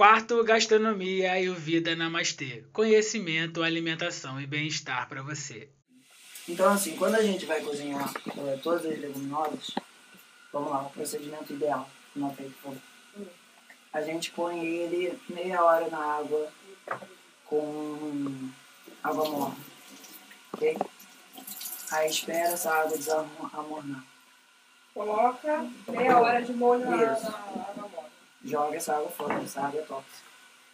Quarto, gastronomia, Ayurveda, Namastê. Conhecimento, alimentação e bem-estar para você. Então, assim, quando a gente vai cozinhar todas as leguminosas, vamos lá, o procedimento ideal, não tem como. A gente põe ele meia hora na água com água morna, ok? Aí espera essa água desamornar. Coloca meia hora de molho na água morna. Joga essa água fora, essa água é tóxica.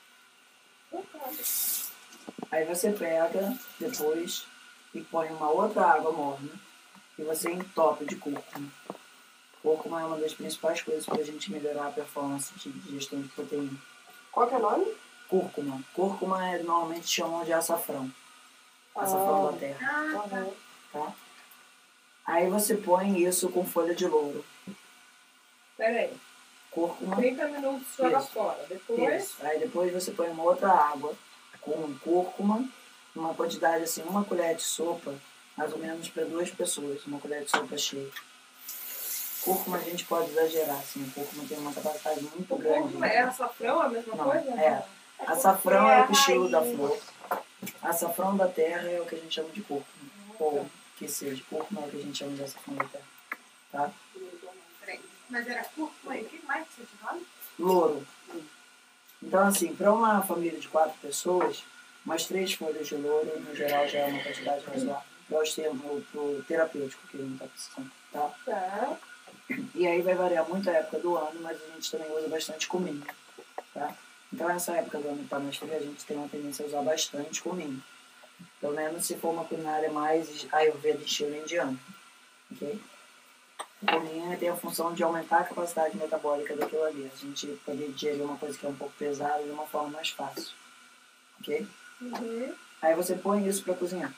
Aí você pega depois e põe uma outra água morna e você entope de cúrcuma. Cúrcuma é uma das principais coisas para a gente melhorar a performance de digestão de proteína. Qual que é o nome? Cúrcuma. Cúrcuma normalmente chamam de açafrão. Açafrão da terra. Tá? Aí você põe isso com folha de louro. Peraí. Cúrcuma. 30 minutos joga fora. Depois. Isso. Aí depois você põe uma outra água com cúrcuma, uma quantidade assim, uma colher de sopa, mais ou menos para 2 pessoas, uma colher de sopa cheia. Cúrcuma a gente pode exagerar, assim, cúrcuma tem uma capacidade muito grande. Cúrcuma é açafrão a mesma coisa? É. Açafrão é o estilo da flor. Açafrão da terra é o que a gente chama de cúrcuma. Ou que seja, cúrcuma é o que a gente chama de açafrão da terra. Tá? Mas era cúrcuma e o que mais que você tinha? Louro. Então, assim, para uma família de 4 pessoas, umas 3 folhas de louro, no geral, já é uma quantidade razoável. Para os termos, pro terapêutico que ele não está precisando, tá? Tá. E aí vai variar muito a época do ano, mas a gente também usa bastante cominho, tá? Então, nessa época do ano para nós a gente tem uma tendência a usar bastante cominho. Pelo menos se for uma culinária mais ayurveda de estilo indiano, ok? O cominho tem a função de aumentar a capacidade metabólica daquilo ali. A gente poder digerir uma coisa que é um pouco pesada de uma forma mais fácil, ok? Aí você põe isso para cozinhar.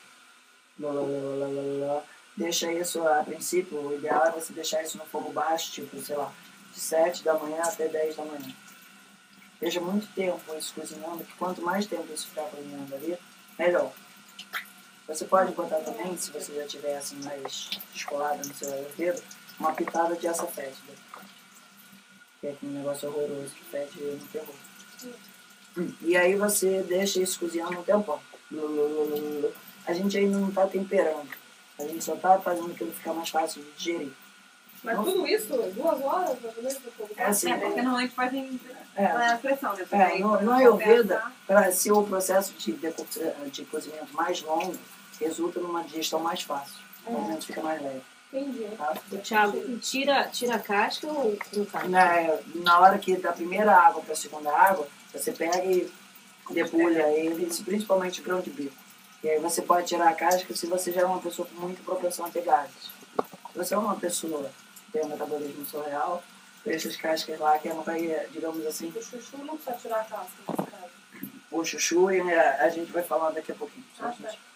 Deixa isso, a princípio, o ideal é você deixar isso no fogo baixo, tipo, sei lá, de 7 da manhã até 10 da manhã. Deixa muito tempo isso cozinhando, que quanto mais tempo isso ficar cozinhando ali, melhor. Você pode botar também, se você já tiver assim mais descolado no seu ayurveda, uma pitada de açafétida. Que é aquele negócio horroroso que fede no terror. E aí você deixa isso cozinhando um tempão. A gente ainda não está temperando. A gente só está fazendo aquilo ficar mais fácil de digerir. Mas não, tudo isso, 2 horas, mais ou menos? É assim. Porque normalmente fazem pressão, né? No Ayurveda, se o processo de cozimento mais longo, resulta numa digestão mais fácil. O alimento fica mais leve. Entendi. Tá? Thiago, tira a casca ou não casca? Na hora que da primeira água para a segunda água, você pega e debulha ele, principalmente grão de bico. E aí você pode tirar a casca se você já é uma pessoa com muita propensão a ter gases. Se você é uma pessoa que tem um metabolismo surreal, deixa as cascas lá, que é uma coisa, digamos assim... O chuchu não precisa tirar a casca, nesse caso. O chuchu, a gente vai falar daqui a pouquinho. Tá.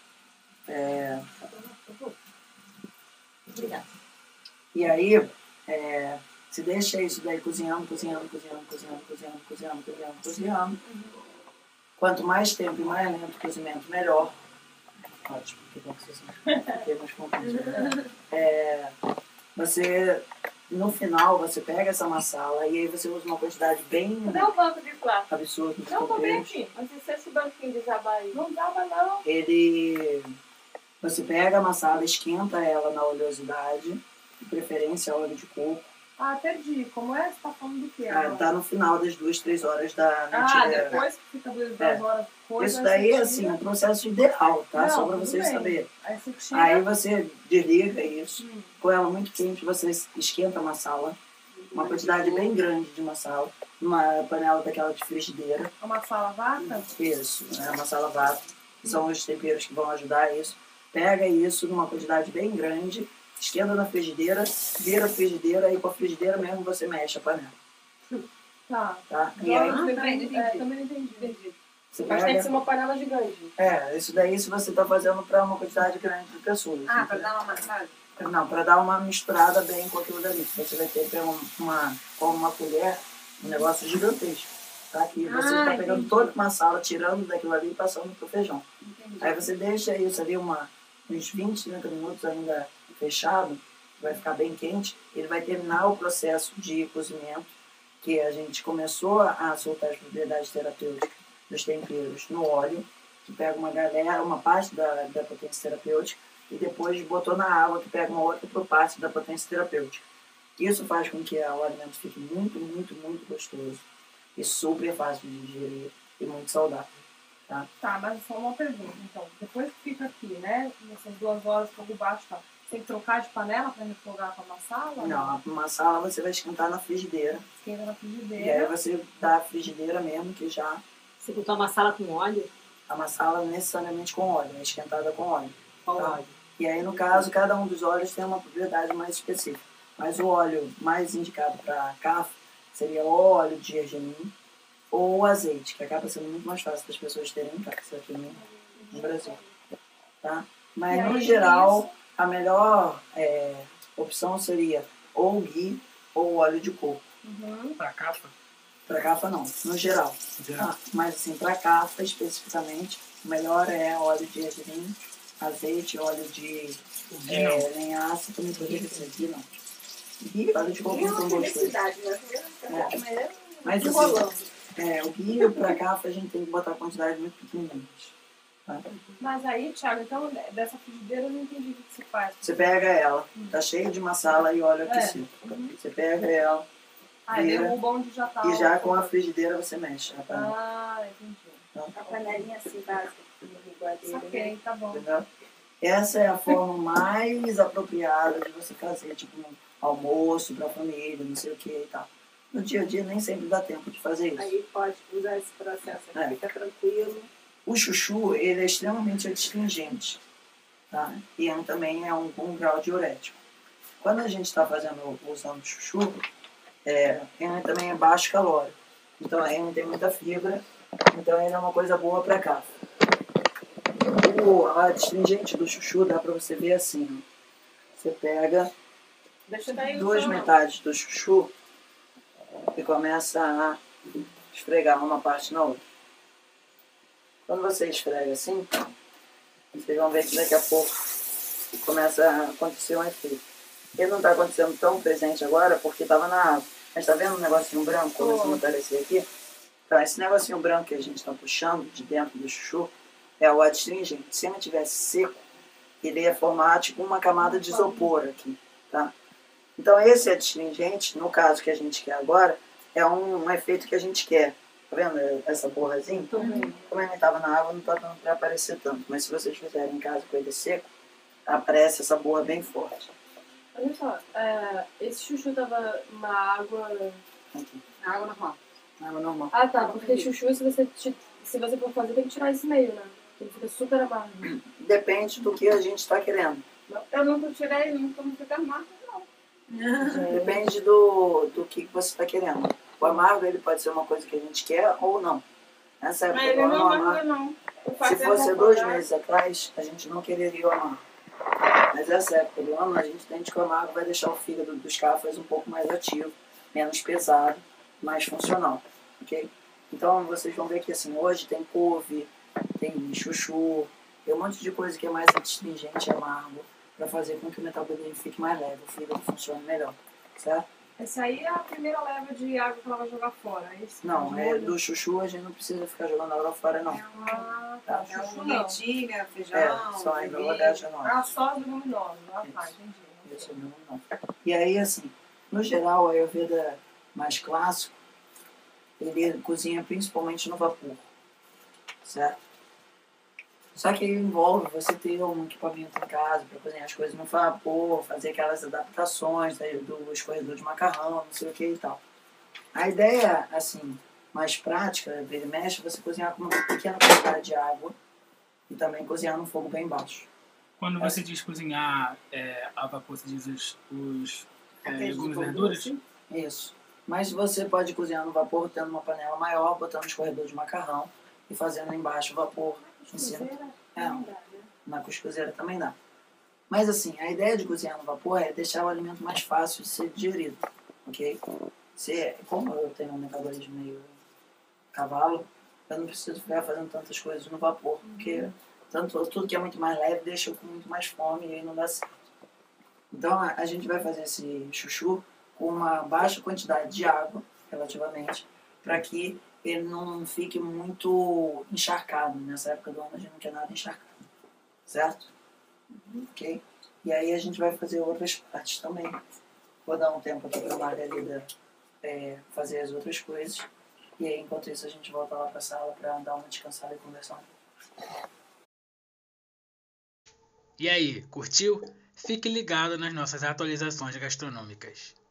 Obrigada. E aí, se deixa isso daí cozinhando. Quanto mais tempo e mais lento o cozimento, melhor. Ótimo, que bom que você, no final, você pega essa massala e aí você usa uma quantidade bem Cadê o banco de plástico? absurda de Não, tô bem temperos. aqui. Mas se esse banquinho desabar aí, não dava não. Você pega a massala, esquenta ela na oleosidade, de preferência óleo de coco. Ah, perdi. Como é? Você tá falando do quê? Tá no final das 2, 3 horas da depois que fica 2 horas coisa. Isso daí é assim, um processo ideal, tá? Só pra vocês saberem. Aí você desliga isso. Com ela muito quente, você esquenta a massala. Uma quantidade bem grande de massala. Uma panela daquela de frigideira. A massala vata? Isso, a massala vata. São os temperos que vão ajudar isso. Pega isso numa quantidade bem grande, esquenta na frigideira, vira a frigideira e com a frigideira mesmo você mexe a panela. Tá. E aí, também não entendi. Você Mas pega... tem que ser uma panela gigante. Isso daí se você está fazendo para uma quantidade grande de pessoas. Para dar uma massagem? Não, para dar uma misturada bem com aquilo dali. Você vai ter com uma colher um negócio gigantesco. Tá? Que você está pegando toda uma sala, tirando daquilo ali e passando para o feijão. Entendi. Aí você deixa isso ali uns 20, 30 minutos ainda fechado, vai ficar bem quente. Ele vai terminar o processo de cozimento, que a gente começou a soltar as propriedades terapêuticas dos temperos no óleo, que pega uma parte da potência terapêutica, e depois botou na água, que pega uma outra parte da potência terapêutica. Isso faz com que o alimento fique muito, muito, muito gostoso e super fácil de digerir e muito saudável. Tá, mas só uma pergunta, então. Depois que fica aqui, né, nessas 2 horas, fogo baixo, tá, tem que trocar de panela para refogar com a massala? Não, a massala você vai esquentar na frigideira. Esquenta na frigideira. E aí você dá a frigideira mesmo, que já... Você botou a massala com óleo? A massala necessariamente com óleo, é esquentada com óleo. Qual óleo? E aí, no caso, cada um dos óleos tem uma propriedade mais específica. Mas o óleo mais indicado para CAF seria o óleo de gergelim ou o azeite, que acaba sendo muito mais fácil das pessoas terem em casa aqui no Brasil. Tá? Mas, aí, no geral, a melhor opção seria ou o ghee ou o óleo de coco. Pra cafa? Pra cafa, não. No geral. Mas, assim, pra cafa, especificamente, o melhor é óleo de gergelim, azeite, óleo de linhaça, também poderia ser ghee, não. Ghee, óleo de coco não tem gosto. Mas, assim, o ghee pra cafa a gente tem que botar a quantidade muito pequenininha. Tá? Mas aí, Thiago, então, dessa frigideira eu não entendi o que você faz. Você pega ela, tá cheia de massala e óleo aquecido. Você pega ela, derruba onde já tá. e já com a frigideira você mexe. Entendi. A panelinha assim básica, iguadeira. Ok, tá bom. Entendeu? Essa é a forma mais apropriada de você fazer, tipo, um almoço pra família, não sei o que e tal. No dia a dia nem sempre dá tempo de fazer isso. Aí pode usar esse processo aqui, fica tranquilo. O chuchu, ele é extremamente astringente, tá? E também é um bom grau diurético. Quando a gente está usando chuchu, ele também é baixo calórico. Então, ele não tem muita fibra, então ele é uma coisa boa para cá. O astringente do chuchu dá para você ver assim, ó. Você pega 2 metades do chuchu e começa a esfregar uma parte na outra. Quando você esfrega assim, vocês vão ver que daqui a pouco começa a acontecer um efeito. Ele não está acontecendo tão presente agora porque estava na água. Mas está vendo um negocinho branco começando a aparecer aqui? Então, esse negocinho branco que a gente está puxando de dentro do chuchu é o astringente. Se ele estivesse seco, ele ia formar tipo uma camada de isopor aqui, tá? Então, esse astringente, no caso que a gente quer agora, é um efeito que a gente quer. Tá vendo essa borrazinha? Como ele estava na água, não está dando para aparecer tanto. Mas se vocês fizerem em casa com ele seco, aparece essa borra bem forte. Olha só, esse chuchu tava na água... Aqui. Na água normal. Na água normal. Ah, tá. Porque chuchu, se você for fazer, tem que tirar esse meio, né? Ele fica super amargo. Depende do que a gente está querendo. Eu nunca tirei, não fica amargo, não. Depende do que você está querendo. O amargo, ele pode ser uma coisa que a gente quer ou não. Nessa época, Mas ele não é amargo, não. Se fosse 2 meses atrás, a gente não quereria o amargo. Mas essa época do ano, a gente entende que o amargo vai deixar o fígado dos cafés um pouco mais ativo, menos pesado, mais funcional. Ok? Então, vocês vão ver que assim, hoje tem couve, tem chuchu, tem um monte de coisa que é mais astringente e amargo, para fazer com que o metabolismo fique mais leve, o fígado funcione melhor. Certo? Essa aí é a primeira leva de água que ela vai jogar fora, é isso? Não, do chuchu a gente não precisa ficar jogando água fora, não. Tá. É Chuchu um não. lentilha, feijão, Só ainda leguminosa. Só as leguminosas. Tá, entendi. Isso não. E aí, assim, no geral, a Ayurveda mais clássico, ele cozinha principalmente no vapor, certo? Só que ele envolve você ter um equipamento em casa para cozinhar as coisas no vapor, fazer aquelas adaptações do escorredor de macarrão, não sei o que e tal. A ideia, assim, mais prática, vira e mexe, é você cozinhar com uma pequena quantidade de água e também cozinhar no fogo bem baixo. Quando você diz cozinhar a vapor, você diz os legumes e verduras? Isso. Mas você pode cozinhar no vapor tendo uma panela maior, botando um escorredor de macarrão e fazendo embaixo o vapor. Em cima. Na cuscuzeira também dá. Mas assim, a ideia de cozinhar no vapor é deixar o alimento mais fácil de ser digerido. Ok? Como eu tenho um metabolismo meio cavalo, eu não preciso ficar fazendo tantas coisas no vapor. Porque tudo que é muito mais leve deixa eu com muito mais fome e aí não dá certo. Então a gente vai fazer esse chuchu com uma baixa quantidade de água. relativamente, para que ele não fique muito encharcado. Nessa época do ano a gente não quer nada encharcado, certo? Ok? E aí a gente vai fazer outras partes também. Vou dar um tempo aqui para a Margarida fazer as outras coisas. E aí, enquanto isso, a gente volta lá para a sala para dar uma descansada e conversar um pouco. E aí, curtiu? Fique ligado nas nossas atualizações gastronômicas.